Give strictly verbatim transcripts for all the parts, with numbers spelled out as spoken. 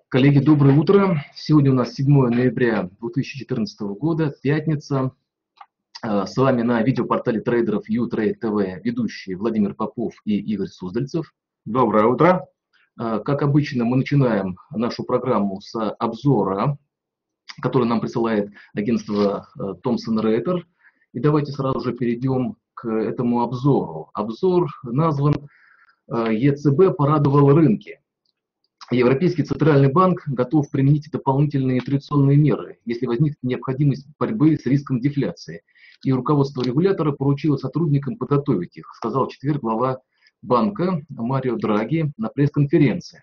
Коллеги, доброе утро. Сегодня у нас седьмое ноября две тысячи четырнадцатого года, пятница. С вами на видеопортале трейдеров YouTrade тэ вэ ведущие Владимир Попов и Игорь Суздальцев. Доброе утро. Как обычно, мы начинаем нашу программу с обзора, который нам присылает агентство Thomson Reuters. И давайте сразу же перейдем к этому обзору. Обзор назван «е цэ бэ порадовал рынки». Европейский центральный банк готов применить дополнительные традиционные меры, если возникнет необходимость борьбы с риском дефляции. И руководство регулятора поручило сотрудникам подготовить их, сказал в четверг глава банка Марио Драги на пресс-конференции.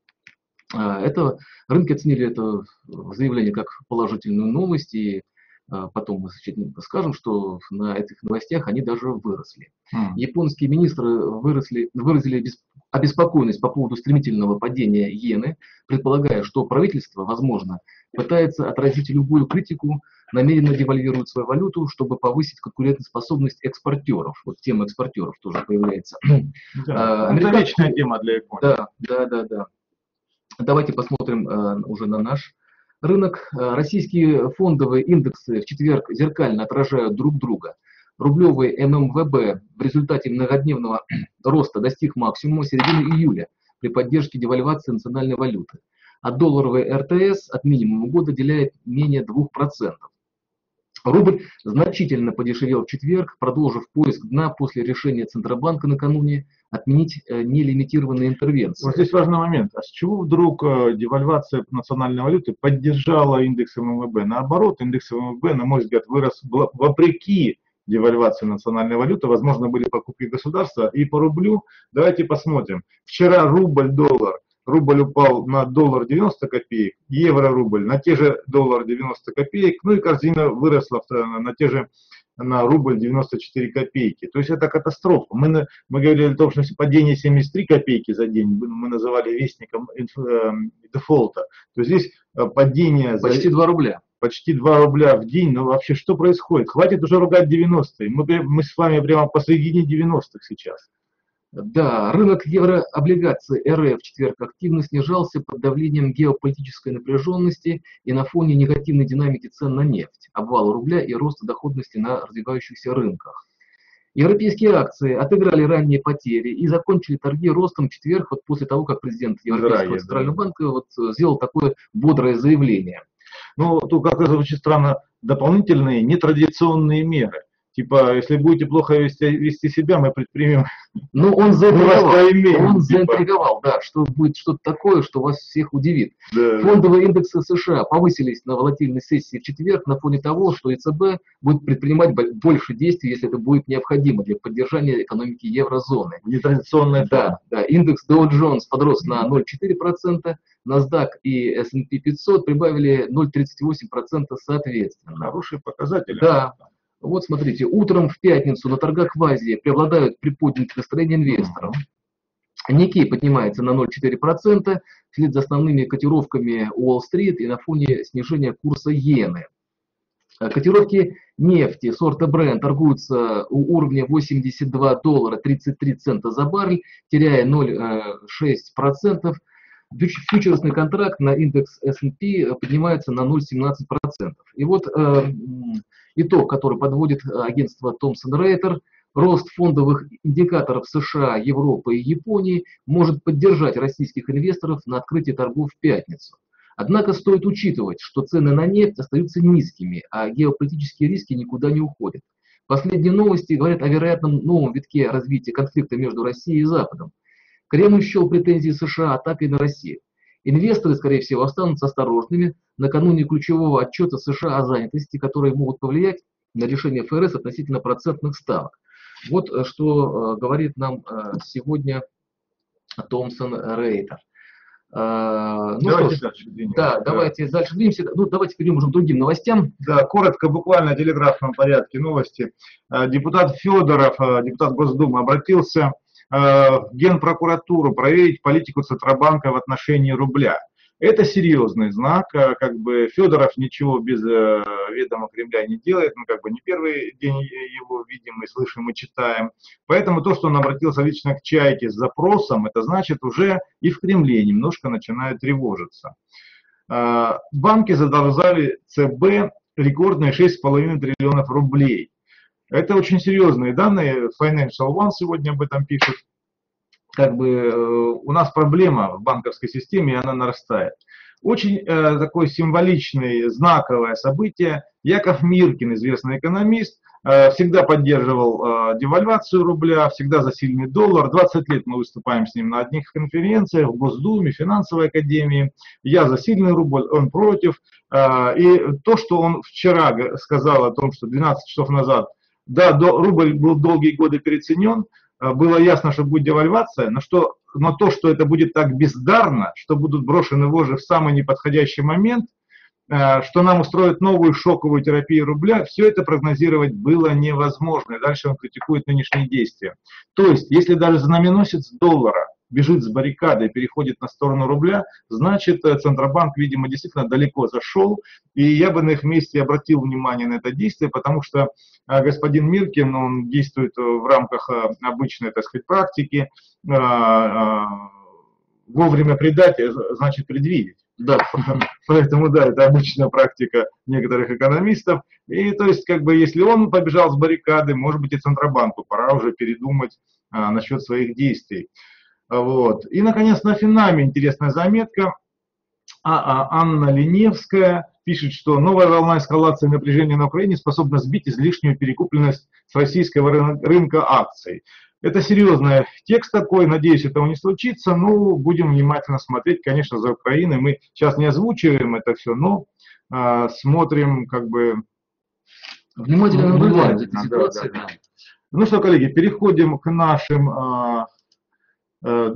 Это, рынки оценили это заявление как положительную новость, и потом мы скажем, что на этих новостях они даже выросли. Mm. Японские министры выросли, выразили обеспокоенность по поводу стремительного падения иены, предполагая, что правительство, возможно, пытается отразить любую критику, намеренно девальвирует свою валюту, чтобы повысить конкурентоспособность экспортеров. Вот тема экспортеров тоже появляется. Да, а, это вечная тема для Японии. Да, да, да, да. Давайте посмотрим а, уже на наш рынок. Российские фондовые индексы в четверг зеркально отражают друг друга. Рублевый эм эм вэ бэ в результате многодневного роста достиг максимума середины июля при поддержке девальвации национальной валюты. А долларовый эр тэ эс от минимума года отделяет менее двух процентов. Рубль значительно подешевел в четверг, продолжив поиск дна после решения Центробанка накануне отменить нелимитированные интервенции. Вот здесь важный момент. А с чего вдруг девальвация национальной валюты поддержала индекс эм эм вэ бэ? Наоборот, индекс эм эм вэ бэ, на мой взгляд, вырос вопреки девальвации национальной валюты. Возможно, были покупки государства. И по рублю давайте посмотрим. Вчера рубль-доллар. Рубль упал на доллар девяносто копеек, евро-рубль на те же доллар девяносто копеек, ну и корзина выросла на те же на рубль девяносто четыре копейки. То есть это катастрофа. Мы, мы говорили о том, что падение семьдесят три копейки за день мы называли вестником дефолта. То здесь падение... Почти два рубля. Почти два рубля в день. Ну вообще что происходит? Хватит уже ругать девяностые. Мы, мы с вами прямо посредине девяностых сейчас. Да, рынок еврооблигаций эр эф в четверг активно снижался под давлением геополитической напряженности и на фоне негативной динамики цен на нефть, обвала рубля и роста доходности на развивающихся рынках. Европейские акции отыграли ранние потери и закончили торги ростом в четверг, вот после того, как президент Европейского центрального банка вот сделал такое бодрое заявление. Ну, тут как-то звучит странно, дополнительные нетрадиционные меры. Типа, если будете плохо вести, вести себя, мы предпримем. Ну, он заинтриговал, он заинтриговал, да, что будет что-то такое, что вас всех удивит. Да. Фондовые индексы США повысились на волатильной сессии в четверг на фоне того, что е цэ бэ будет предпринимать больше действий, если это будет необходимо для поддержания экономики еврозоны. Нетрадиционная. Да, да. Индекс Dow Jones подрос на ноль целых четыре десятых процента, NASDAQ и эс энд пи пятьсот прибавили ноль целых тридцать восемь сотых процента соответственно. Хорошие показатели. Да. Вот смотрите, утром в пятницу на торгах в Азии преобладают приподнятые настроения инвесторов. Никей поднимается на ноль целых четыре десятых процента вслед за основными котировками Уолл-стрит и на фоне снижения курса иены. Котировки нефти сорта Brent торгуются у уровня восемьдесят два доллара тридцать три цента за баррель, теряя ноль целых шесть десятых процента. Фьючерсный контракт на индекс эс энд пи поднимается на ноль целых семнадцать сотых процента. И вот э, итог, который подводит агентство Thomson Reuters: рост фондовых индикаторов США, Европы и Японии может поддержать российских инвесторов на открытии торгов в пятницу. Однако стоит учитывать, что цены на нефть остаются низкими, а геополитические риски никуда не уходят. Последние новости говорят о вероятном новом витке развития конфликта между Россией и Западом. Кремль счел претензии США атакой на Россию. Инвесторы, скорее всего, останутся осторожными накануне ключевого отчета США о занятости, которые могут повлиять на решение эф эр эс относительно процентных ставок. Вот что э, говорит нам э, сегодня Thomson Reuters. Э, ну давайте что ж, дальше двинемся. Да, да, давайте дальше двинемся. Ну, давайте перейдем уже к другим новостям. Да, коротко, буквально в телеграфном порядке новости. Депутат Федоров, депутат Госдумы, обратился в Генпрокуратуру проверить политику Центробанка в отношении рубля. Это серьезный знак, как бы Федоров ничего без ведома Кремля не делает, мы как бы не первый день его видим и слышим и читаем. Поэтому то, что он обратился лично к Чайке с запросом, это значит уже и в Кремле немножко начинают тревожиться. Банки задолжали ЦБ рекордные шесть с половиной триллионов рублей. Это очень серьезные данные, Financial One сегодня об этом пишет. Как бы у нас проблема в банковской системе, и она нарастает. Очень э, такое символичное, знаковое событие. Яков Миркин, известный экономист, э, всегда поддерживал э, девальвацию рубля, всегда за сильный доллар. двадцать лет мы выступаем с ним на одних конференциях, в Госдуме, Финансовой академии. Я за сильный рубль, он против. Э, и то, что он вчера сказал о том, что двенадцать часов назад, да, до, рубль был долгие годы переоценен, было ясно, что будет девальвация, но, что, но то, что это будет так бездарно, что будут брошены вожжи в самый неподходящий момент, что нам устроят новую шоковую терапию рубля, все это прогнозировать было невозможно. И дальше он критикует нынешние действия. То есть, если даже знаменосец доллара бежит с баррикады и переходит на сторону рубля, значит, Центробанк, видимо, действительно далеко зашел. И я бы на их месте обратил внимание на это действие, потому что господин Миркин, он действует в рамках обычной, так сказать, практики. Вовремя предать, значит предвидеть. Да, поэтому, да, это обычная практика некоторых экономистов. И то есть, как бы, если он побежал с баррикады, может быть, и Центробанку пора уже передумать а, насчет своих действий. Вот. И, наконец, на Финаме интересная заметка. А, а, Анна Леневская пишет, что новая волна эскалации напряжения на Украине способна сбить излишнюю перекупленность с российского рынка акций. Это серьезный текст такой, надеюсь, этого не случится, но будем внимательно смотреть, конечно, за Украиной. Мы сейчас не озвучиваем это все, но а, смотрим, как бы... Внимательно наблюдаем за этой ситуацией. Да, да, да. Ну что, коллеги, переходим к нашим а, а,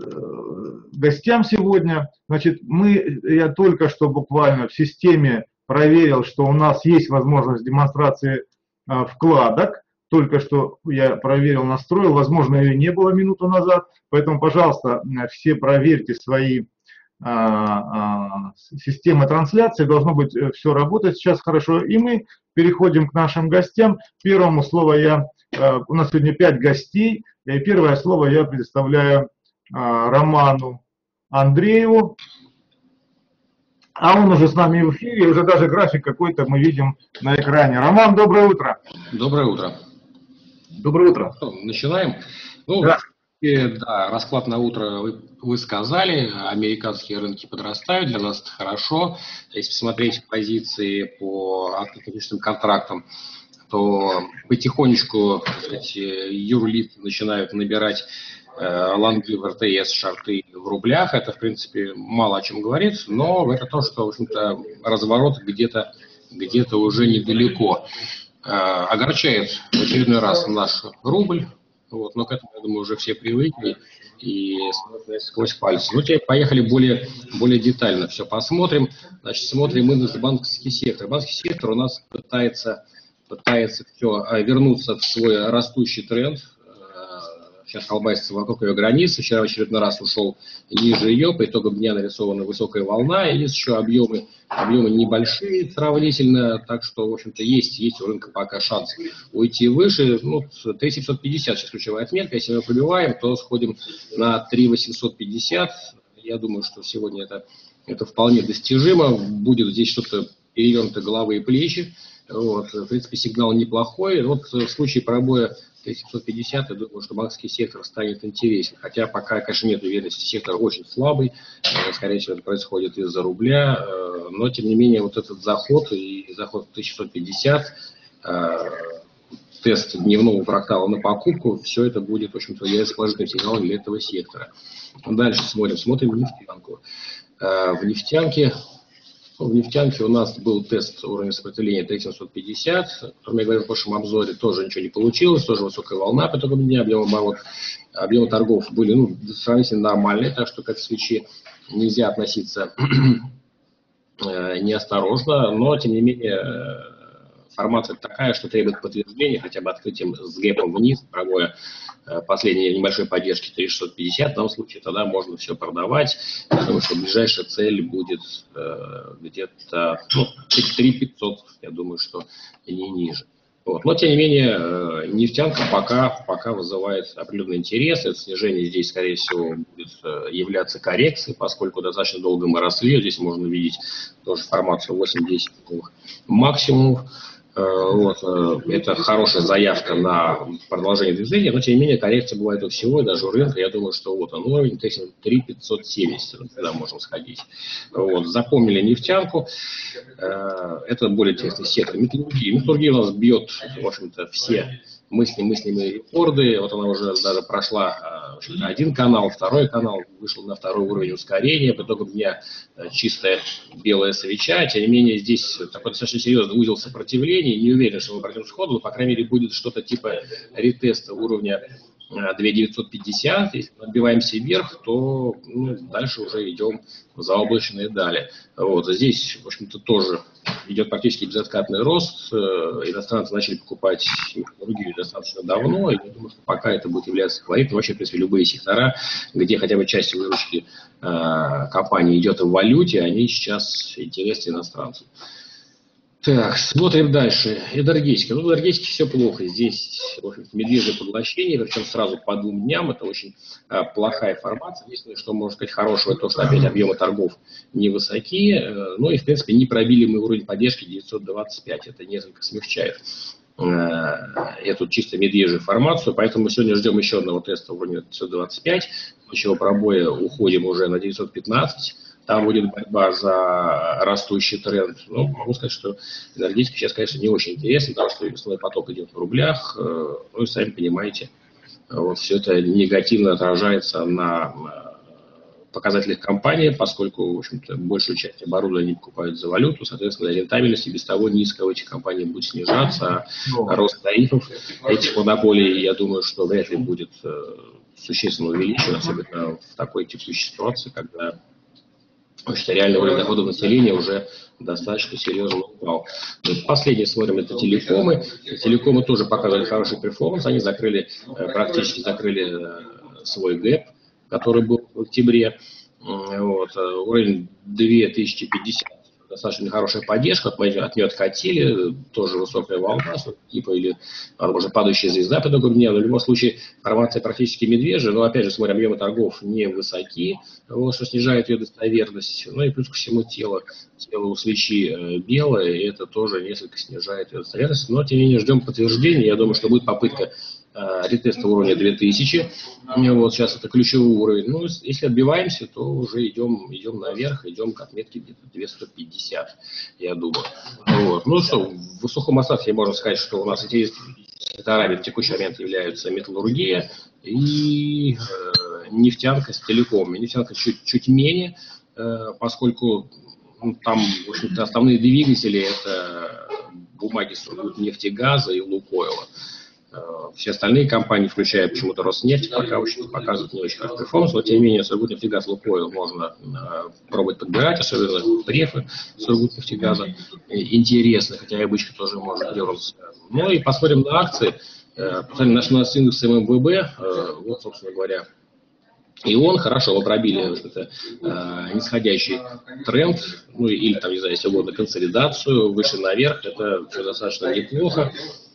гостям сегодня. Значит, мы, я только что буквально в системе проверил, что у нас есть возможность демонстрации а, вкладок. Только что я проверил, настроил, возможно, ее не было минуту назад, поэтому, пожалуйста, все проверьте свои а, а, системы трансляции, должно быть все работать сейчас хорошо. И мы переходим к нашим гостям. Первому слово я, а, у нас сегодня пять гостей, и первое слово я предоставляю а, Роману Андрееву. А он уже с нами в эфире, уже даже график какой-то мы видим на экране. Роман, доброе утро. Доброе утро. Доброе утро. Что, начинаем. Ну, да. И, да, расклад на утро вы, вы сказали, американские рынки подрастают, для нас это хорошо. Если посмотреть позиции по автоматическим контрактам, то потихонечку, так сказать, юрлицы начинают набирать э, лонги в эр тэ эс, шорты в рублях. Это, в принципе, мало о чем говорит, но это то, что, в общем-то, разворот где-то где-то уже недалеко. Э, огорчает в очередной раз наш рубль, вот, но к этому, я думаю, уже все привыкли и смотрят сквозь пальцы. Ну, теперь поехали более, более детально все посмотрим. Значит, смотрим мы на банковский сектор. Банковский сектор у нас пытается... пытается все вернуться в свой растущий тренд. Сейчас колбасится вокруг ее границы. Вчера в очередной раз ушел ниже ее. По итогам дня нарисована высокая волна. И есть еще объемы, объемы небольшие сравнительно. Так что, в общем-то, есть, есть у рынка пока шанс уйти выше. Ну, три семьсот пятьдесят сейчас ключевая отметка. Если мы пробиваем, то сходим на три восемьсот пятьдесят. Я думаю, что сегодня это, это вполне достижимо. Будет здесь что-то перевернуто головы и плечи. Вот, в принципе, сигнал неплохой. Вот в случае пробоя три семьсот пятьдесят, я думаю, что банковский сектор станет интересен. Хотя пока, конечно, нет уверенности, сектор очень слабый. Скорее всего, это происходит из-за рубля. Но, тем не менее, вот этот заход и заход в тысячу шестьсот пятьдесят, тест дневного фрактала на покупку, все это будет, в общем-то, является положительным сигналом для этого сектора. Дальше смотрим. Смотрим в нефтянку. В нефтянке... В нефтянке у нас был тест уровня сопротивления три семьсот пятьдесят, о котором я говорил в прошлом обзоре, тоже ничего не получилось, тоже высокая волна по итогам дня, объемы оборот, объемы торгов были ну, сравнительно нормальные, так что к этой свече нельзя относиться неосторожно, но тем не менее формация такая, что требует подтверждения хотя бы открытием с гэпом вниз, пробуя последней небольшой поддержки три тысячи шестьсот пятьдесят, в данном случае тогда можно все продавать, потому что ближайшая цель будет э, где-то ну, три тысячи пятьсот, я думаю, что не ниже. Вот. Но, тем не менее, нефтянка пока, пока вызывает определенный интерес. Это снижение здесь, скорее всего, будет являться коррекцией, поскольку достаточно долго мы росли. Здесь можно увидеть тоже формацию восемь-десять максимумов. Вот. Это хорошая заявка на продолжение движения, но, тем не менее, коррекция бывает у всего, и даже у рынка. Я думаю, что вот он уровень три тысячи пятьсот семьдесят, туда можем сходить. Вот. Запомнили нефтянку. Это более интересный сектор. Металлургия. Металлургия у нас бьет, в общем-то, все мысли-мыслимые рекорды. Вот она уже даже прошла один канал, второй канал, вышел на второй уровень ускорения. По итогам дня чистая белая свеча. Тем не менее, здесь такой достаточно серьезный узел сопротивления. Не уверен, что мы пройдем сходу, но, по крайней мере, будет что-то типа ретеста уровня две тысячи девятьсот пятьдесят. Если мы отбиваемся вверх, то ну, дальше уже идем в заоблачные дали. Вот. Здесь, в общем-то, тоже идет практически безоткатный рост. Иностранцы начали покупать металлургию достаточно давно, и я думаю, что пока это будет являться фаворитом, вообще, в принципе, любые сектора, где хотя бы часть выручки э, компании идет в валюте, они сейчас интересны иностранцам. Так, смотрим дальше. Энергетика. Ну, в энергетике все плохо. Здесь, в общем-то, медвежье поглощение, причем сразу по двум дням. Это очень а, плохая формация. Единственное, что можно сказать хорошего, то, что опять объемы торгов невысокие. Э, ну и, в принципе, не пробили мы уровень поддержки девятьсот двадцать пять. Это несколько смягчает э, эту чисто медвежью формацию. Поэтому сегодня ждем еще одного теста уровня девятьсот двадцать пять. После чего пробоя уходим уже на девятьсот пятнадцать. Там будет борьба за растущий тренд. Ну, могу сказать, что энергетика сейчас, конечно, не очень интересна, потому что весной поток идет в рублях. Ну и сами понимаете, вот все это негативно отражается на показателях компании, поскольку, в общем-то, большую часть оборудования покупают за валюту, соответственно, рентабельность и без того низкая у этих компаний будет снижаться, а рост тарифов этих монополий, я думаю, что вряд ли будет существенно увеличен, особенно в такой текущей ситуации, когда потому что реальный уровень доходов населения уже достаточно серьезно упал. Последнее смотрим, это телекомы. Телекомы тоже показывали хороший перформанс. Они закрыли, практически закрыли свой гэп, который был в октябре. Вот. Уровень две тысячи пятьдесят. Достаточно хорошая поддержка, от нее откатили, тоже высокая волна, типа или, возможно, падающая звезда по итогам дня, но в любом случае формация практически медвежья, но опять же, смотрим, объемы торгов не высоки, вот, что снижает ее достоверность, ну и плюс ко всему тело, тело у свечи белое, и это тоже несколько снижает ее достоверность, но тем не менее ждем подтверждения, я думаю, что будет попытка ретеста уровня две тысячи, вот сейчас это ключевой уровень, ну если отбиваемся, то уже идем, идем наверх, идем к отметке где-то двести пятьдесят, я думаю. Вот. Ну что, в высоком остатке можно сказать, что у нас интересными секторами в текущий момент являются металлургия и э, нефтянка с телекомом. Нефтянка чуть, чуть менее, э, поскольку ну, там, в общем-то, основные двигатели это бумаги Сургутнефтегаза и Лукойла. Все остальные компании, включая почему-то Роснефть, пока очень показывают не очень хороший перформанс, но тем не менее Сургутнефтегаз, Лукойл можно э, пробовать подбирать, особенно префы Сургутнефтегаза. Интересно, хотя и обычно тоже можно дернуться. Ну и посмотрим на акции. Э, посмотрим наш, наш индекс эм эм вэ бэ, э, вот, собственно говоря, и он, хорошо, вы пробили это, э, нисходящий тренд, ну или там, не знаю, если угодно, консолидацию, выше наверх, это все достаточно неплохо.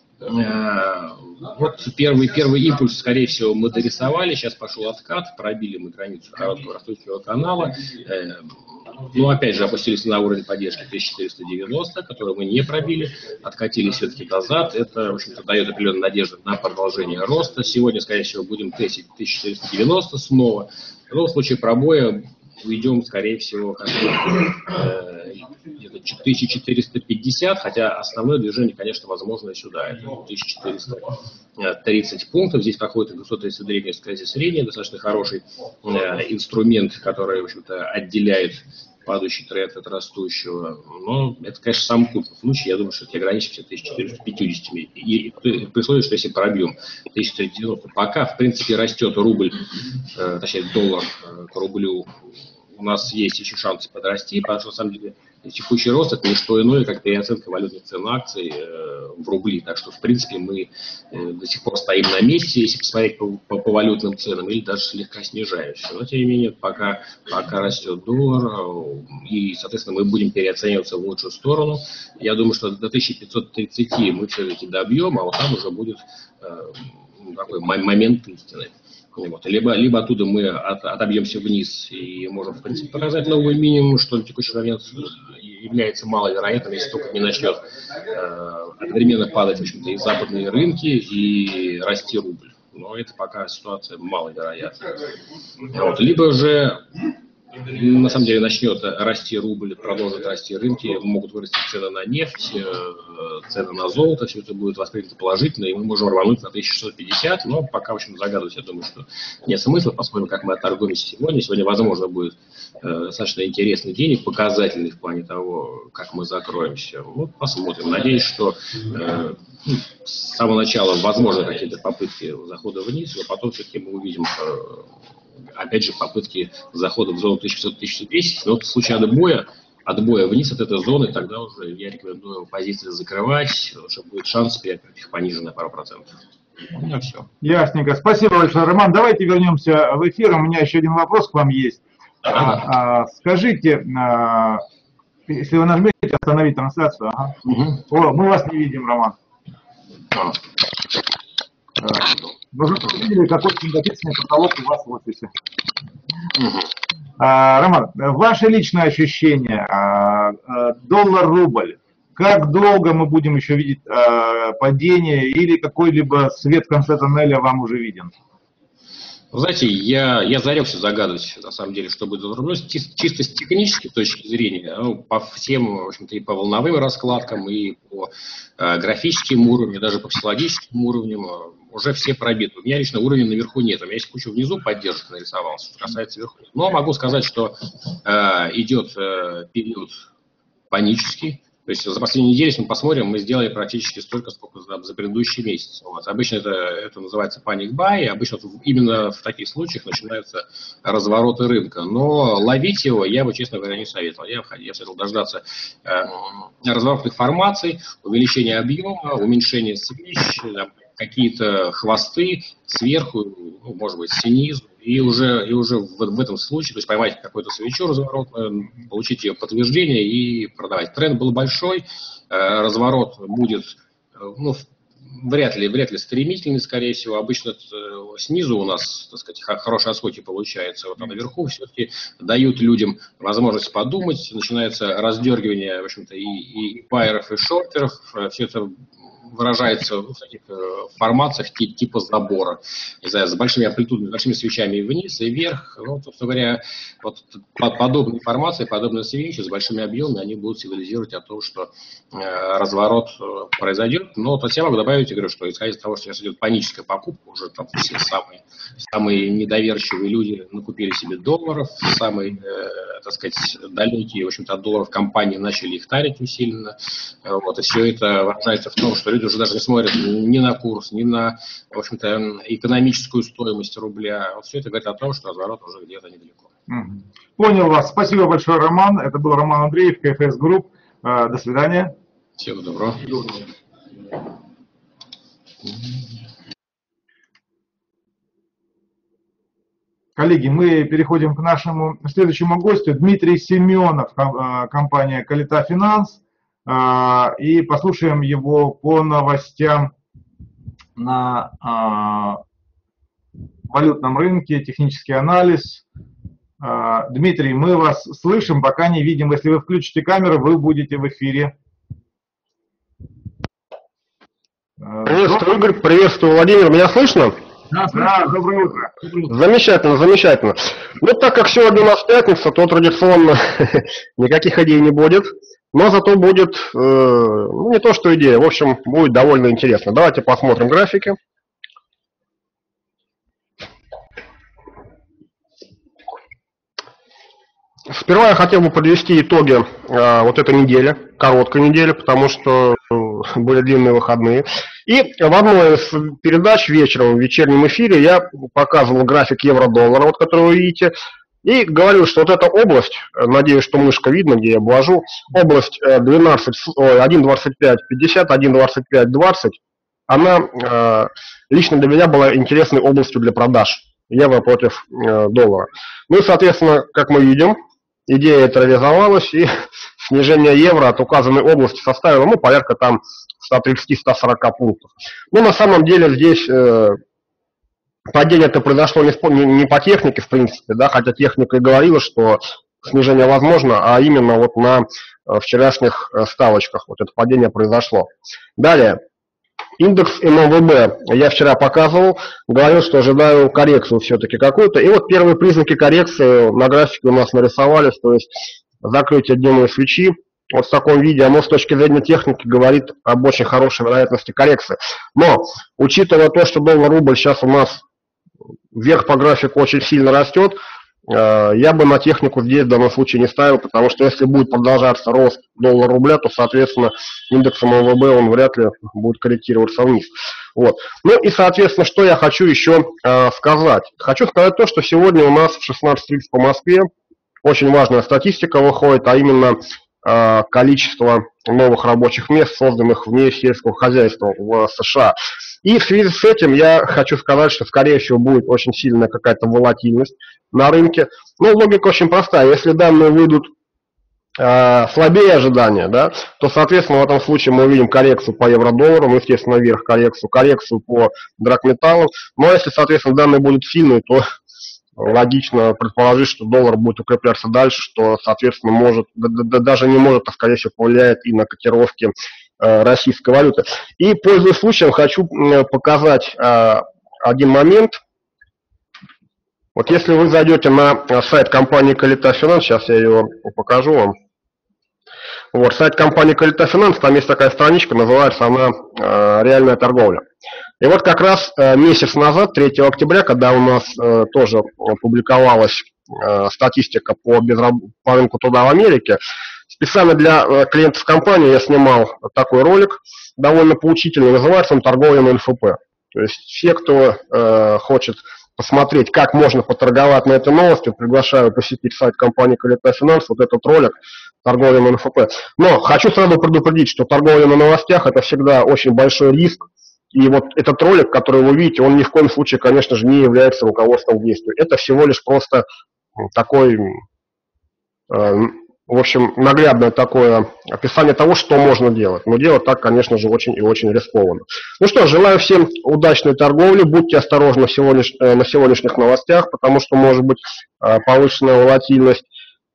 Вот первый, первый импульс, скорее всего, мы дорисовали, сейчас пошел откат, пробили мы границу короткого растущего канала, ну, опять же, опустились на уровень поддержки тысяча четыреста девяносто, который мы не пробили, откатились все-таки назад, это, в общем-то, дает определенную надежду на продолжение роста. Сегодня, скорее всего, будем тестить тысяча четыреста девяносто снова, но в случае пробоя уйдем, скорее всего, э, где-то тысяча четыреста пятьдесят, хотя основное движение, конечно, возможно сюда. Это тысяча четыреста тридцать пунктов. Здесь проходит высота средняя, скорее средняя, достаточно хороший э, инструмент, который, в общем-то, отделяет падающий тренд от растущего. Но это, конечно, самый крупный случай. Я думаю, что это ограничимся тысяча четыреста пятьдесят. И, и при условии, что если пробьем тысяча четыреста девяносто, пока, в принципе, растет рубль, э, точнее, доллар э, к рублю у нас есть еще шансы подрасти, потому что, на самом деле, текущий рост – это не что иное, как переоценка валютных цен акций э, в рубли. Так что, в принципе, мы э, до сих пор стоим на месте, если посмотреть по, по, по валютным ценам, или даже слегка снижаемся. Но, тем не менее, пока, пока растет доллар, и, соответственно, мы будем переоцениваться в лучшую сторону. Я думаю, что до тысячи пятисот тридцати мы все-таки добьем, а вот там уже будет э, такой момент истины. Вот. Либо, либо оттуда мы от, отобьемся вниз и можем, в принципе, показать новый минимум, что на текущий момент является маловероятным, если только не начнет э, одновременно падать, в общем-то, и западные рынки, и расти рубль. Но это пока ситуация маловероятна. Вот. Либо же, на самом деле, начнет расти рубль, продолжат расти рынки, могут вырасти цены на нефть, цены на золото, все это будет воспринято положительно, и мы можем рвануть на тысячу шестьсот пятьдесят, но пока, в общем, загадывать, я думаю, что нет смысла. Посмотрим, как мы отторгуемся сегодня. Сегодня, возможно, будет э, достаточно интересный день, показательный в плане того, как мы закроемся. Вот посмотрим. Надеюсь, что э, с самого начала возможны какие-то попытки захода вниз, но потом все-таки мы увидим э, опять же, попытки захода в зону тысяча пятьсот — тысяча двести, но в случае отбоя, отбоя вниз от этой зоны, тогда уже я рекомендую позиции закрывать, чтобы будет шанс перекрыть их пониже на пару процентов. У меня все. Ясненько. Спасибо большое, Роман. Давайте вернемся в эфир. У меня еще один вопрос к вам есть. Ага. А, скажите, а, если вы нажмете остановить трансляцию, ага. Угу. О, мы вас не видим, Роман. А. Вы же видели, какой симпатичный потолок у вас в офисе. Угу. А, Роман, ваше личное ощущение, а, а, доллар-рубль, как долго мы будем еще видеть а, падение или какой-либо свет в конце тоннеля вам уже виден? Вы знаете, я, я зарекся загадывать, на самом деле, что будет за рублем. Чисто, чисто с технической точки зрения, ну, по всем, в общем-то, и по волновым раскладкам, и по э, графическим уровням, даже по психологическим уровням, уже все пробиты. У меня лично уровня наверху нет. У меня есть куча внизу поддержек нарисовался, что касается верху. Но могу сказать, что э, идет э, период панический. То есть за последнюю неделю, если мы посмотрим, мы сделали практически столько, сколько за, за предыдущий месяц. Вот. Обычно это, это называется panic buy, и обычно именно в таких случаях начинаются развороты рынка. Но ловить его я бы, честно говоря, не советовал. Я, я советовал дождаться э, разворотных формаций, увеличения объема, уменьшения свеч, какие-то хвосты сверху, ну, может быть, снизу. И уже, и уже в, в этом случае, то есть поймать какую-то свечу разворотную, получить ее подтверждение и продавать. Тренд был большой, э, разворот будет, э, ну, вряд ли, вряд ли стремительный, скорее всего. Обычно э, снизу у нас, так сказать, хорошие отскоки получаются, вот, а наверху все-таки дают людям возможность подумать, начинается раздергивание, в общем-то, и, и, и пайеров, и шортеров, все это выражается в таких э, формациях типа забора, не знаю, с большими амплитудами, большими свечами и вниз, и вверх. Ну, собственно говоря, вот подобные формации, подобные свечи с большими объемами, они будут сигнализировать о том, что э, разворот э, произойдет. Но вот я могу добавить, я говорю, что исходя из того, что сейчас идет паническая покупка, уже там все самые, самые недоверчивые люди накупили себе долларов, самые, э, так сказать, далекие, в общем-то, от долларов компании начали их тарить усиленно. Вот, и все это выражается в том, что люди уже даже не смотрят ни на курс, ни на, в общем-то, экономическую стоимость рубля. Вот все это говорит о том, что разворот уже где-то недалеко. Понял вас. Спасибо большое, Роман. Это был Роман Андреев, КФС Групп. До свидания. Всего доброго. Коллеги, мы переходим к нашему следующему гостю. Дмитрий Семенов, компания Калита Финанс. И послушаем его по новостям на валютном рынке, технический анализ. Дмитрий, мы вас слышим, пока не видим. Если вы включите камеру, вы будете в эфире. Приветствую, Игорь, приветствую, Владимир. Меня слышно? Да, да, доброе утро. Замечательно, замечательно. Ну, так как сегодня у нас пятница, то традиционно никаких идей не будет. Но зато будет, э, ну, не то что идея, в общем, будет довольно интересно. Давайте посмотрим графики. Сперва я хотел бы подвести итоги э, вот этой недели, короткой недели, потому что э, были длинные выходные. И в одной из передач вечером, в вечернем эфире, я показывал график евро-доллара, вот, который вы видите. И говорил, что вот эта область, надеюсь, что мышка видно, где я обвожу, область двенадцать, один двадцать пять пятьдесят, один двадцать пять двадцать, она лично для меня была интересной областью для продаж евро против доллара. Ну и, соответственно, как мы видим, идея эта реализовалась, и снижение евро от указанной области составило, ну, порядка там сто тридцать — сто сорок пунктов. Но на самом деле здесь э, падение-то произошло не, не, не по технике, в принципе, да, хотя техника и говорила, что снижение возможно, а именно вот на э, вчерашних э, ставочках вот это падение произошло. Далее. Индекс эм эм вэ бэ я вчера показывал, говорил, что ожидаю коррекцию все-таки какую-то. И вот первые признаки коррекции на графике у нас нарисовались, то есть закрытие дневной свечи вот в таком виде, оно с точки зрения техники говорит об очень хорошей вероятности коррекции. Но, учитывая то, что доллар-рубль сейчас у нас вверх по графику очень сильно растет, я бы на технику здесь в данном случае не ставил, потому что если будет продолжаться рост доллара-рубля, то, соответственно, индекс эм эм вэ бэ, он вряд ли будет корректироваться вниз. Вот. Ну и, соответственно, что я хочу еще э, сказать. Хочу сказать то, что сегодня у нас в шестнадцать тридцать по Москве очень важная статистика выходит, а именно э, количество новых рабочих мест, созданных вне сельского хозяйства в США. И в связи с этим я хочу сказать, что, скорее всего, будет очень сильная какая-то волатильность на рынке. Ну, логика очень простая. Если данные выйдут э, слабее ожидания, да, то, соответственно, в этом случае мы увидим коррекцию по евро-доллару, ну, естественно, вверх коррекцию, коррекцию по драгметаллам. Но если, соответственно, данные будут сильные, то логично предположить, что доллар будет укрепляться дальше, что, соответственно, может, да, да, даже не может, а, скорее всего, повлияет и на котировки э, российской валюты. И, пользуясь случаем, хочу э, показать э, один момент. Вот если вы зайдете на сайт компании Qualitas Finance, сейчас я ее покажу вам. Вот, сайт компании Qualitas Finance, там есть такая страничка, называется она э, «Реальная торговля». И вот как раз э, месяц назад, третьего октября, когда у нас э, тоже публиковалась э, статистика по, безраб... по рынку труда в Америке, специально для э, клиентов компании я снимал такой ролик, довольно поучительный, называется он «Торговля на эн эф пэ». То есть все, кто э, хочет посмотреть, как можно поторговать на этой новости, приглашаю посетить сайт компании Qualitas Finance, вот этот ролик «Торговля на эн эф пэ». Но хочу сразу предупредить, что торговля на новостях – это всегда очень большой риск. И вот этот ролик, который вы видите, он ни в коем случае, конечно же, не является руководством к действию. Это всего лишь просто такой, э, в общем, наглядное такое описание того, что можно делать. Но делать так, конечно же, очень и очень рискованно. Ну что, желаю всем удачной торговли. Будьте осторожны в сегодняш... на сегодняшних новостях, потому что может быть повышенная волатильность.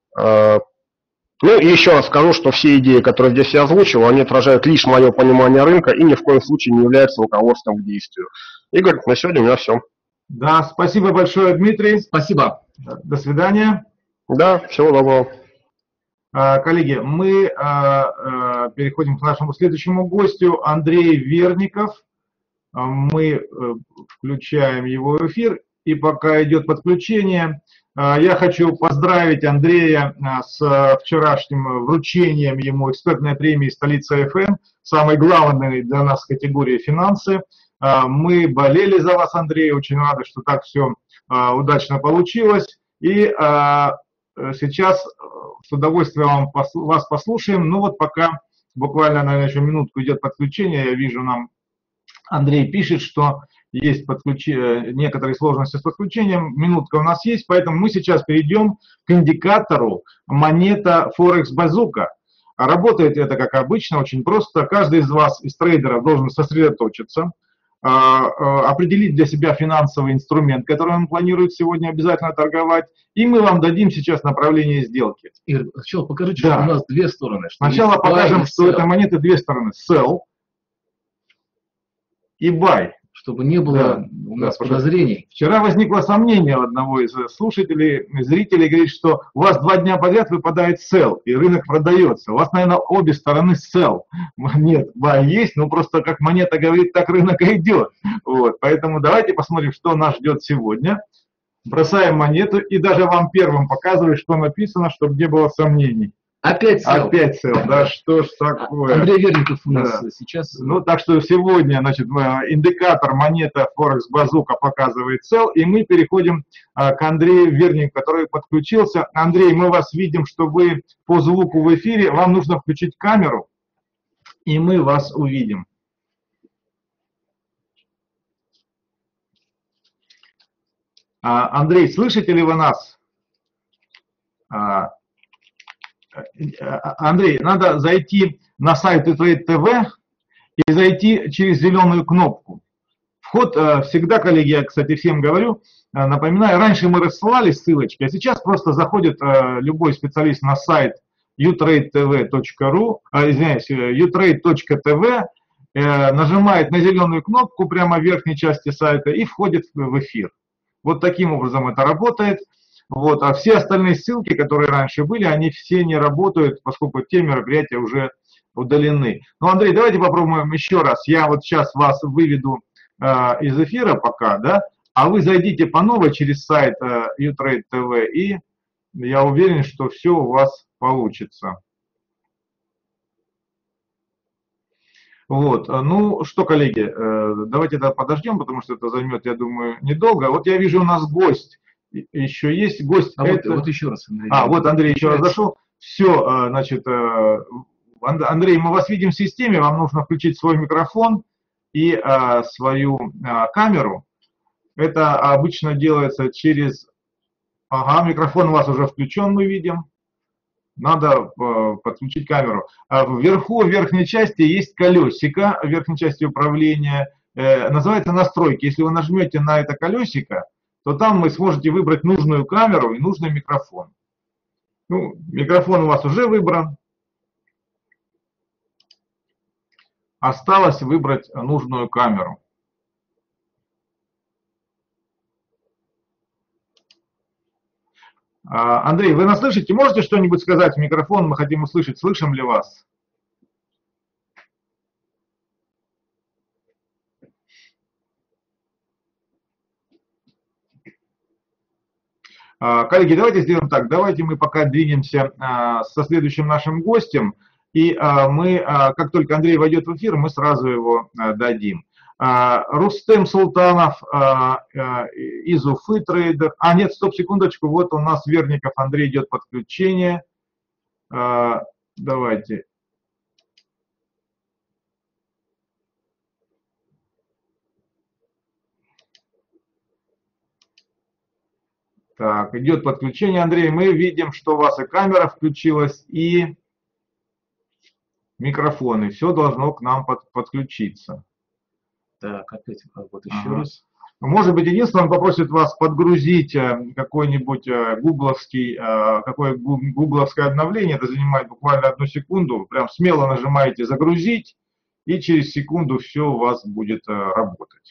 Ну и еще раз скажу, что все идеи, которые здесь я озвучил, они отражают лишь мое понимание рынка и ни в коем случае не являются руководством к действию. Игорь, на сегодня у меня все. Да, спасибо большое, Дмитрий. Спасибо. До свидания. Да, всего доброго. Коллеги, мы переходим к нашему следующему гостю, Андрей Верников. Мы включаем его в эфир, и пока идет подключение, я хочу поздравить Андрея с вчерашним вручением ему экспертной премии «Столица эф эм», самой главной для нас категории «Финансы». Мы болели за вас, Андрей, очень рады, что так все удачно получилось. И сейчас с удовольствием вас послушаем. Ну вот пока буквально, наверное, еще минутку идет подключение, я вижу, нам Андрей пишет, что есть подключ... некоторые сложности с подключением. Минутка у нас есть, поэтому мы сейчас перейдем к индикатору монета Forex Bazooka. Работает это, как обычно, очень просто. Каждый из вас, из трейдеров, должен сосредоточиться, определить для себя финансовый инструмент, который он планирует сегодня обязательно торговать, и мы вам дадим сейчас направление сделки. Игорь, сначала покажи, что да. У нас две стороны. Что Сначала покажем, что у этой монеты две стороны. Sell и buy. Чтобы не было да, у нас да, подозрений. Вчера возникло сомнение у одного из слушателей, зрителей, говорит, что у вас два дня подряд выпадает sell, и рынок продается. У вас, наверное, обе стороны sell. Нет, buy есть, но просто как монета говорит, так рынок и идет. Вот, поэтому давайте посмотрим, что нас ждет сегодня. Бросаем монету и даже вам первым показываю, что написано, чтобы не было сомнений. Опять сел. Опять сел, да что ж такое. Андрей Верников у нас Да. сейчас. Ну, так что сегодня, значит, индикатор монета Форекс Базука показывает сел, и мы переходим а, к Андрею Верникову, который подключился. Андрей, мы вас видим, что вы по звуку в эфире, вам нужно включить камеру, и мы вас увидим. А, Андрей, слышите ли вы нас? А, Андрей, надо зайти на сайт Utrade тэ вэ и зайти через зеленую кнопку. Вход э, всегда, коллеги, я, кстати, всем говорю, э, напоминаю, раньше мы рассылали ссылочки, а сейчас просто заходит э, любой специалист на сайт ю трейд тэ вэ точка ру, э, извиняюсь, ю трейд точка тэ вэ, э, нажимает на зеленую кнопку прямо в верхней части сайта и входит в эфир. Вот таким образом это работает. Вот, а все остальные ссылки, которые раньше были, они все не работают, поскольку те мероприятия уже удалены. Ну, Андрей, давайте попробуем еще раз. Я вот сейчас вас выведу э, из эфира пока, да, а вы зайдите по новой через сайт э, ю трейд тэ вэ, и я уверен, что все у вас получится. Вот, ну что, коллеги, э, давайте тогда подождем, потому что это займет, я думаю, недолго. Вот я вижу, у нас гость. Еще есть гость. А это... вот, вот еще раз, Андрей. А, вот Андрей еще раз зашел. Все, значит, Андрей, мы вас видим в системе, вам нужно включить свой микрофон и свою камеру. Это обычно делается через... Ага, микрофон у вас уже включен, мы видим. Надо подключить камеру. Вверху, в верхней части есть колесико, в верхней части управления. Называется настройки. Если вы нажмете на это колесико, то там вы сможете выбрать нужную камеру и нужный микрофон. Ну, микрофон у вас уже выбран. Осталось выбрать нужную камеру. Андрей, вы нас слышите? Можете что-нибудь сказать в микрофон? Мы хотим услышать, слышим ли вас? Коллеги, давайте сделаем так, давайте мы пока двинемся со следующим нашим гостем, и мы, как только Андрей войдет в эфир, мы сразу его дадим. Рустем Султанов из Уфы трейдер. А нет, стоп, секундочку, вот у нас Верников Андрей идет подключение. Давайте. Так, идет подключение, Андрей. Мы видим, что у вас и камера включилась, и микрофон, и все должно к нам под, подключиться. Так, опять вот еще ага. раз. Может быть, единственное, он попросит вас подгрузить какой-нибудь гугловский, какое гугловское обновление. Это занимает буквально одну секунду. Прям смело нажимаете «Загрузить», и через секунду все у вас будет работать.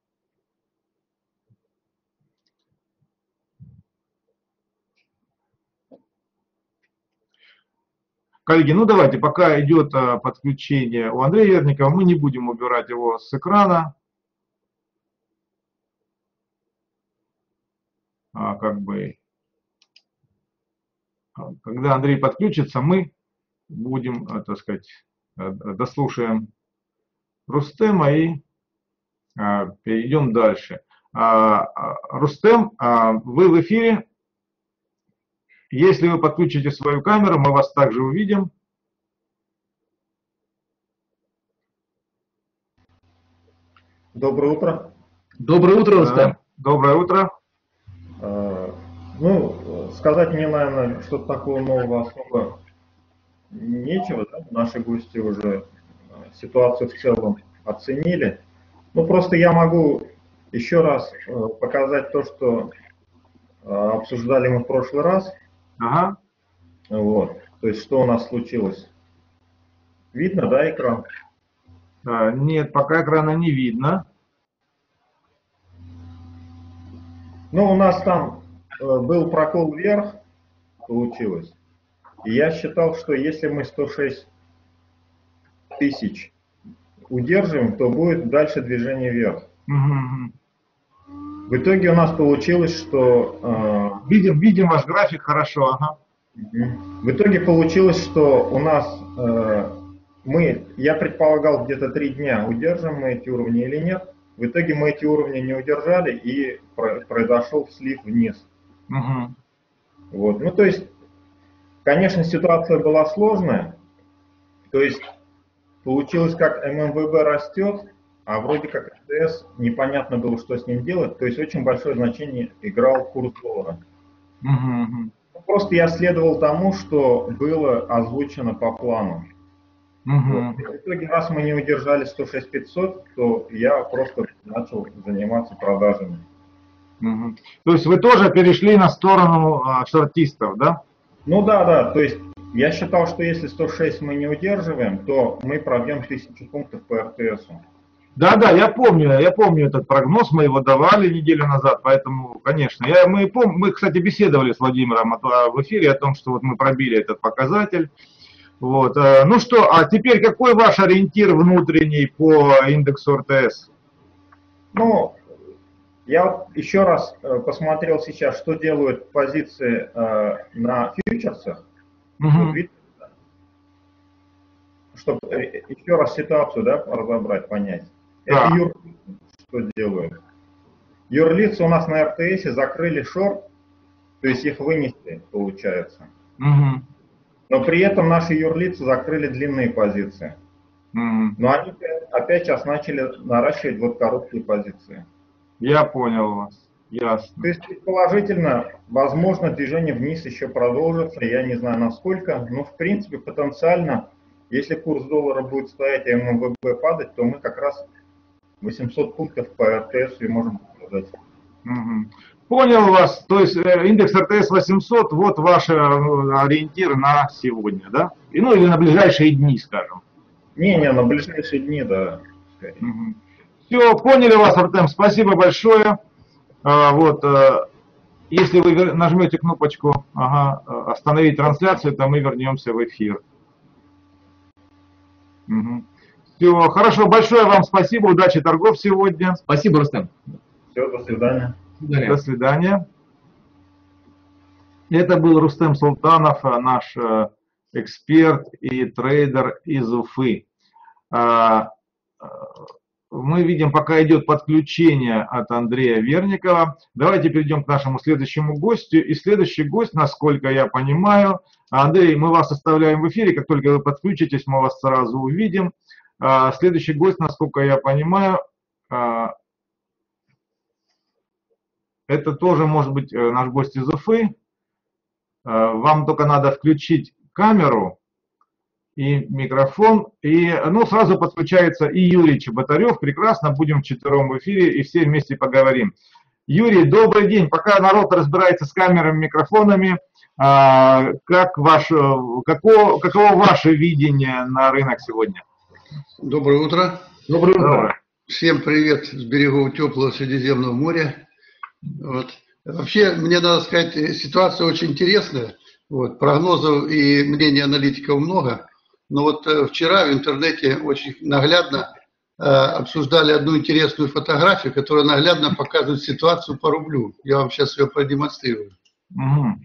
Коллеги, ну давайте, пока идет подключение у Андрея Верникова, мы не будем убирать его с экрана. А, как бы, когда Андрей подключится, мы будем, так сказать, дослушаем Рустема и а, перейдем дальше. А, Рустем, а, вы в эфире. Если вы подключите свою камеру, мы вас также увидим. Доброе утро. Доброе утро, Рустем. Доброе утро. Ну, сказать мне, наверное, что-то такого нового особо нечего. Да? Наши гости уже ситуацию в целом оценили. Ну, просто я могу еще раз показать то, что обсуждали мы в прошлый раз. Ага. Вот. То есть, что у нас случилось? Видно, да, экран? Нет, пока экрана не видно. Ну, у нас там был прокол вверх, получилось. И я считал, что если мы сто шесть тысяч удерживаем, то будет дальше движение вверх. Угу. В итоге у нас получилось, что... Э, видим, видим ваш график хорошо. Ага. В итоге получилось, что у нас, э, мы, я предполагал, где-то три дня удержим мы эти уровни или нет. В итоге мы эти уровни не удержали, и про, произошел слив вниз. Угу. Вот. Ну, то есть, конечно, ситуация была сложная. То есть, получилось, как эм эм вэ бэ растет, а вроде как эр тэ эс непонятно было, что с ним делать. То есть, очень большое значение играл курс доллара. Угу. Просто я следовал тому, что было озвучено по плану. Угу. Вот. В итоге, раз мы не удержали сто шесть пятьсот, то я просто начал заниматься продажами. Угу. То есть вы тоже перешли на сторону а, шортистов, да? Ну да, да. То есть я считал, что если сто шесть мы не удерживаем, то мы пробьем тысячу пунктов по эр тэ эсу. Да, да, я помню, я помню этот прогноз, мы его давали неделю назад, поэтому, конечно, я, мы, пом, мы, кстати, беседовали с Владимиром в эфире о том, что вот мы пробили этот показатель. Вот. Ну что, а теперь какой ваш ориентир внутренний по индексу эр тэ эс? Ну, я вот еще раз посмотрел сейчас, что делают позиции на фьючерсах. Угу. Чтобы еще раз ситуацию, да, разобрать, понять. Да. Это юрлицы, что делают. Юрлицы у нас на эр тэ эсе закрыли шорт, то есть их вынесли, получается. Угу. Но при этом наши юрлицы закрыли длинные позиции. Угу. Но они опять сейчас начали наращивать вот короткие позиции. Я понял вас. Ясно. То есть предположительно, возможно, движение вниз еще продолжится, я не знаю насколько, но в принципе потенциально, если курс доллара будет стоять, а эм эм вэ бэ падать, то мы как раз восемьсот пунктов по эр тэ эсу и можем продать. Угу. Понял вас. То есть индекс эр тэ эс восемьсот, вот ваш ориентир на сегодня, да? И, ну или на ближайшие дни, скажем. Не-не, на ближайшие дни, да. Угу. Все, поняли вас, Артем. Спасибо большое. А, вот, а, если вы нажмете кнопочку ага, «Остановить трансляцию», то мы вернемся в эфир. Угу. Все, хорошо, большое вам спасибо, удачи торгов сегодня. Спасибо, Рустем. Все, до свидания. До свидания. До свидания. Это был Рустем Султанов, наш эксперт и трейдер из Уфы. Мы видим, пока идет подключение от Андрея Верникова. Давайте перейдем к нашему следующему гостю. И следующий гость, насколько я понимаю, Андрей, мы вас оставляем в эфире, как только вы подключитесь, мы вас сразу увидим. Следующий гость, насколько я понимаю, это тоже может быть наш гость из Уфы. Вам только надо включить камеру и микрофон, и ну, сразу подключается и Юрий Чеботарев. Прекрасно, будем вчетвером в эфире и все вместе поговорим. Юрий, добрый день. Пока народ разбирается с камерами, микрофонами, как ваш, каково, каково ваше видение на рынок сегодня? Доброе утро. Доброе утро. Всем привет с берегов теплого Средиземного моря. Вот. Вообще, мне надо сказать, ситуация очень интересная. Вот. Прогнозов и мнений аналитиков много. Но вот э, вчера в интернете очень наглядно э, обсуждали одну интересную фотографию, которая наглядно показывает ситуацию по рублю. Я вам сейчас ее продемонстрирую. Угу.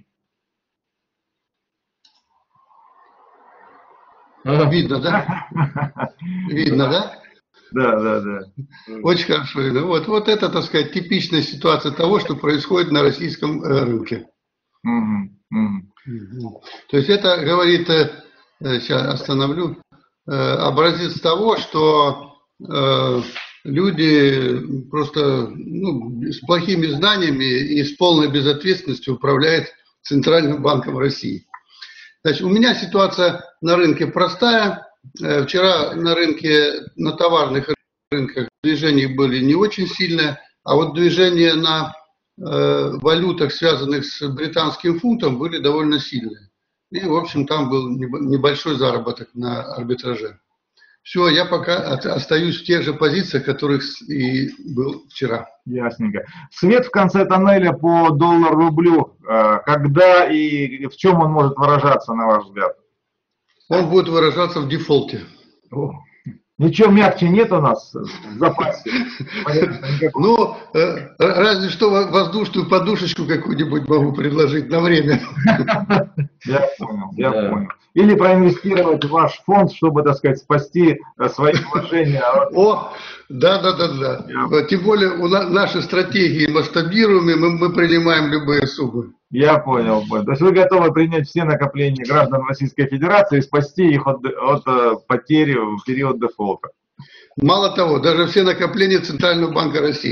Видно, да? Видно, да? Да, да, да. Очень хорошо видно. Вот, вот это, так сказать, типичная ситуация того, что происходит на российском э, рынке. Угу. Угу. То есть это говорит... Э, сейчас остановлю, образец того, что э, люди просто ну, с плохими знаниями и с полной безответственностью управляют Центральным банком России. Значит, у меня ситуация на рынке простая. Вчера на рынке, на товарных рынках движения были не очень сильные, а вот движения на э, валютах, связанных с британским фунтом, были довольно сильные. И, в общем, там был небольшой заработок на арбитраже. Все, я пока остаюсь в тех же позициях, которых и был вчера. Ясненько. Свет в конце тоннеля по доллар-рублю, когда и в чем он может выражаться, на ваш взгляд? Он будет выражаться в дефолте. О, Ничего мягче нет у нас в запасе. Ну, э, разве что воздушную подушечку какую-нибудь могу предложить на время. Я понял, я да. понял. Или проинвестировать в ваш фонд, чтобы, так сказать, спасти свои вложения. О, да, да, да, да. Я... Тем более у нас наши стратегии масштабируемые, мы, мы принимаем любые суммы. Я понял, понял. То есть вы готовы принять все накопления граждан Российской Федерации и спасти их от, от, от потери в период дефолта? Мало того, даже все накопления Центрального банка России.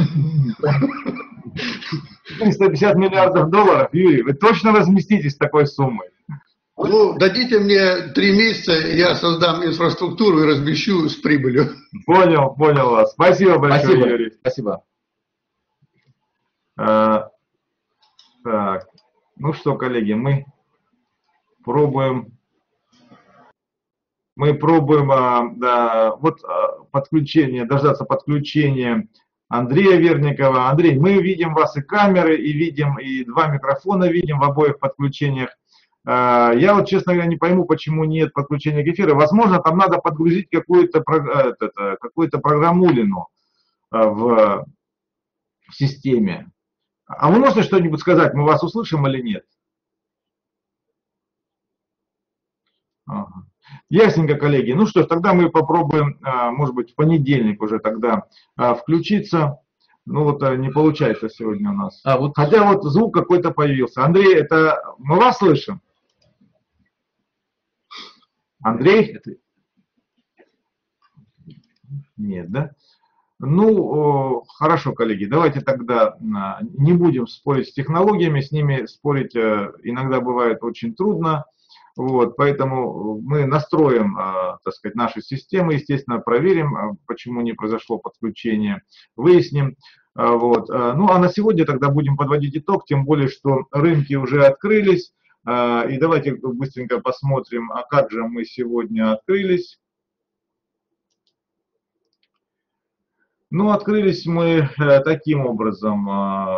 триста пятьдесят миллиардов долларов, Юрий, вы точно разместитесь с такой суммой? Ну, дадите мне три месяца, я создам инфраструктуру и размещу с прибылью. Понял, понял вас. Спасибо большое, Спасибо. Юрий. Спасибо. А, так, ну что, коллеги, мы пробуем, мы пробуем а, да, вот а, подключение, дождаться подключения Андрея Верникова. Андрей, мы видим вас и камеры, и видим, и два микрофона видим в обоих подключениях. Я вот, честно говоря, не пойму, почему нет подключения к эфиру. Возможно, там надо подгрузить какую-то какую-то программулину в, в системе. А вы можете что-нибудь сказать, мы вас услышим или нет? Ага. Ясненько, коллеги. Ну что ж, тогда мы попробуем, может быть, в понедельник уже тогда включиться. Ну вот не получается сегодня у нас. А, вот, хотя вот звук какой-то появился. Андрей, это мы вас слышим? Андрей? Нет, да? Ну, хорошо, коллеги, давайте тогда не будем спорить с технологиями, с ними спорить иногда бывает очень трудно. Вот, поэтому мы настроим, так сказать, наши системы, естественно, проверим, почему не произошло подключение, выясним. Вот. Ну, а на сегодня тогда будем подводить итог, тем более, что рынки уже открылись. И давайте быстренько посмотрим, а как же мы сегодня открылись. Ну, открылись мы таким образом.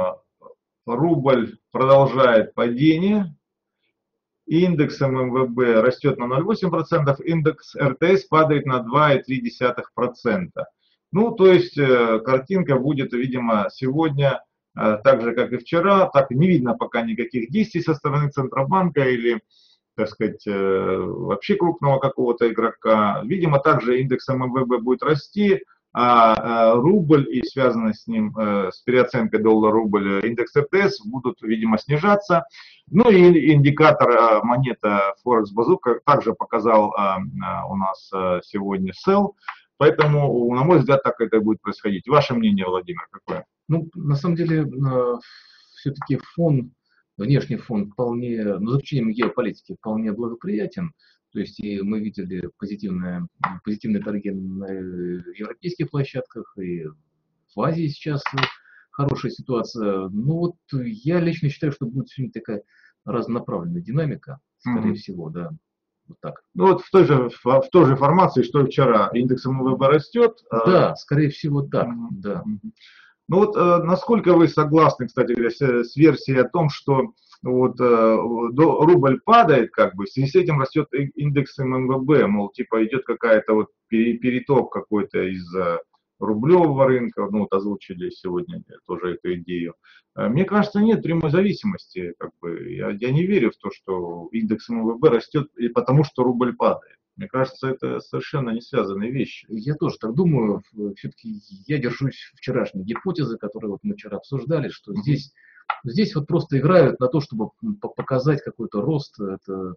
Рубль продолжает падение. Индекс эм эм вэ бэ растет на ноль целых восемь десятых процента, индекс эр тэ эс падает на два целых три десятых процента. Ну, то есть картинка будет, видимо, сегодня так же, как и вчера. Так не видно пока никаких действий со стороны Центробанка или, так сказать, вообще крупного какого-то игрока. Видимо, также индекс эм эм вэ бэ будет расти, а рубль и связанный с ним, с переоценкой доллар-рубль, индекс эр тэ эс будут, видимо, снижаться. Ну и индикатор монета Форекс Базука также показал у нас сегодня sell. Поэтому, на мой взгляд, так это будет происходить. Ваше мнение, Владимир, какое? Ну, на самом деле, все-таки фон, внешний фон вполне, ну, за исключением геополитики, вполне благоприятен. То есть и мы видели позитивные, позитивные торги на европейских площадках, и в Азии сейчас хорошая ситуация. Ну вот я лично считаю, что будет сегодня такая разнонаправленная динамика, скорее mm-hmm. всего, да. Вот так. Ну вот в той же, в той же формации, что и вчера, индекс эм эм вэ бэ растет. Да, а... скорее всего так, mm-hmm. да. Ну вот насколько вы согласны, кстати говоря, с версией о том, что вот рубль падает, как бы, в связи с этим растет индекс эм эм вэ бэ, мол, типа идет какая-то вот переток какой-то из рублевого рынка, ну вот озвучили сегодня тоже эту идею. Мне кажется, нет прямой зависимости, как бы, я, я не верю в то, что индекс эм эм вэ бэ растет потому, что рубль падает. Мне кажется, это совершенно не связанные вещи. Я тоже так думаю. Все-таки я держусь вчерашней гипотезы, которую вот мы вчера обсуждали, что mm-hmm. здесь, здесь вот просто играют на то, чтобы показать какой-то рост. Это,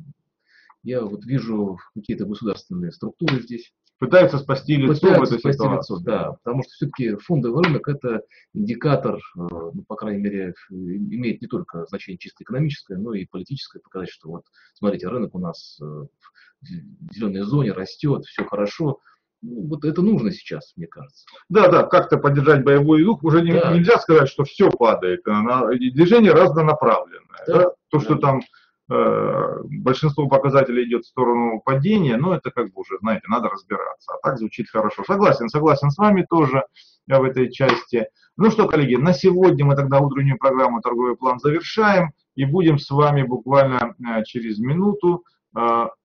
я вот вижу какие-то государственные структуры здесь. Пытаются спасти лицо Пытаются в этой спасти ситуации. Лицо, да, потому что все-таки фондовый рынок это индикатор, ну, по крайней мере, имеет не только значение чисто экономическое, но и политическое, показать, что вот, смотрите, рынок у нас в зеленой зоне растет, все хорошо. Ну, вот это нужно сейчас, мне кажется. Да, да, как-то поддержать боевой дух. Уже не, да. нельзя сказать, что все падает. Движение разнонаправленное. Да. Да? То, да. что там э, большинство показателей идет в сторону падения, но это как бы уже, знаете, надо разбираться. А так звучит хорошо. Согласен, согласен с вами тоже в этой части. Ну что, коллеги, на сегодня мы тогда утреннюю программу «Торговый план» завершаем. И будем с вами буквально через минуту